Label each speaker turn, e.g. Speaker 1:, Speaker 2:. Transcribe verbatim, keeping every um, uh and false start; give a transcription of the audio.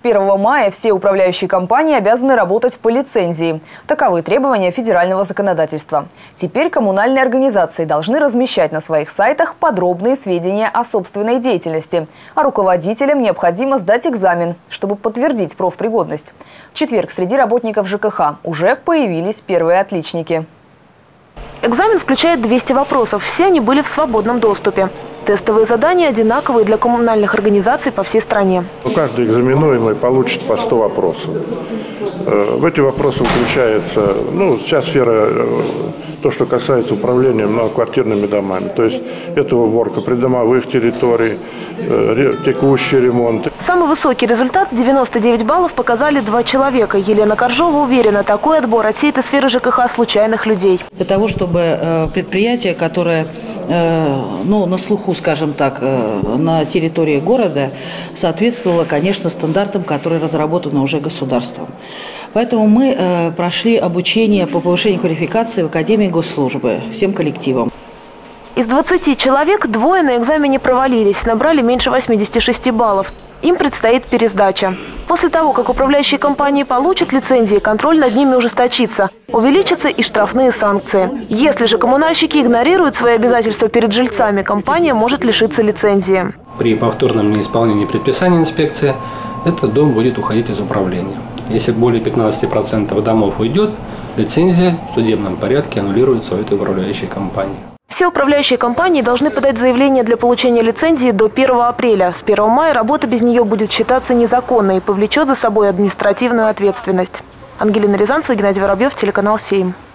Speaker 1: первого мая все управляющие компании обязаны работать по лицензии. Таковы требования федерального законодательства. Теперь коммунальные организации должны размещать на своих сайтах подробные сведения о собственной деятельности. А руководителям необходимо сдать экзамен, чтобы подтвердить профпригодность. В четверг среди работников ЖКХ уже появились первые отличники.
Speaker 2: Экзамен включает двести вопросов. Все они были в свободном доступе. Тестовые задания одинаковые для коммунальных организаций по всей стране.
Speaker 3: Каждый экзаменуемый получит по сто вопросов. В эти вопросы включается, ну, вся сфера, то, что касается управления многоквартирными домами. То есть это уборка придомовых территорий, текущий ремонт.
Speaker 2: Самый высокий результат – девяносто девять баллов – показали два человека. Елена Коржова уверена, такой отбор отсеет из сферы ЖКХ случайных людей.
Speaker 4: Для того, чтобы предприятие, которое ну, на слуху, скажем так, на территории города, соответствовало, конечно, стандартам, которые разработаны уже государством. Поэтому мы прошли обучение по повышению квалификации в Академии госслужбы всем коллективам.
Speaker 2: Из двадцати человек двое на экзамене провалились, набрали меньше восьмидесяти шести баллов. Им предстоит пересдача. После того, как управляющие компании получат лицензии, контроль над ними ужесточится. Увеличатся и штрафные санкции. Если же коммунальщики игнорируют свои обязательства перед жильцами, компания может лишиться лицензии.
Speaker 5: При повторном неисполнении предписания инспекции этот дом будет уходить из управления. Если более пятнадцати процентов домов уйдет, лицензия в судебном порядке аннулируется у этой управляющей компании.
Speaker 2: Все управляющие компании должны подать заявление для получения лицензии до первого апреля. С первого мая работа без нее будет считаться незаконной и повлечет за собой административную ответственность. Ангелина Рязанцева, Геннадий Воробьев, телеканал «Сейм».